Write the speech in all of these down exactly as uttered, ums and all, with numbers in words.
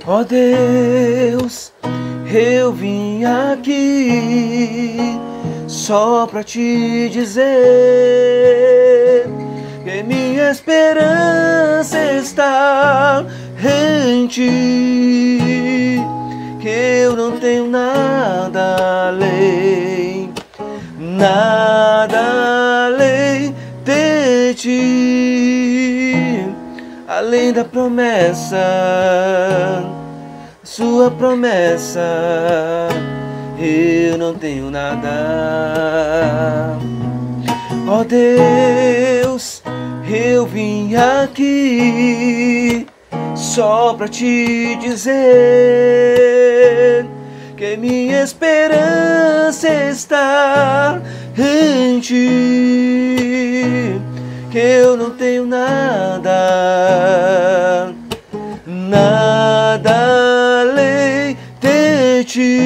Ó Deus, eu vim aqui só pra te dizer que minha esperança está em ti, que eu não tenho nada além, nada além de ti, além da promessa, sua promessa, eu não tenho nada. Ó Deus, eu vim aqui só pra te dizer que minha esperança está em ti, que eu não tenho nada, nada além de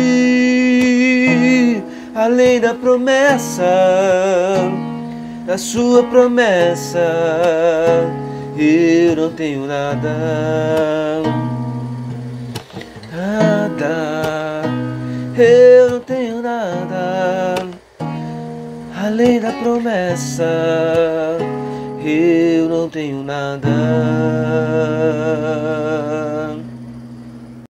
ti, além da promessa, da sua promessa, eu não tenho nada, nada, eu não tenho nada, além da promessa, eu não tenho nada.